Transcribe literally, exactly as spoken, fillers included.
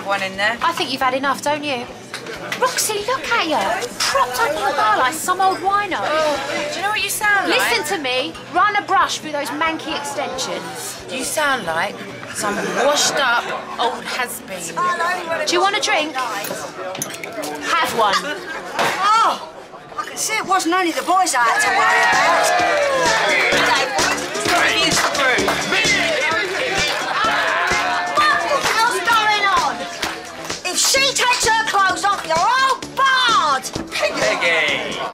have one in there. I think you've had enough, don't you? Roxy, look at you. Propped up on the bar like some old wino. Oh, do you know what you sound like? Listen to me. Run a brush through those manky extensions. You sound like some washed up old has-been. Do you want a drink? Have one. Oh, I can see it wasn't only the boys I had to worry about.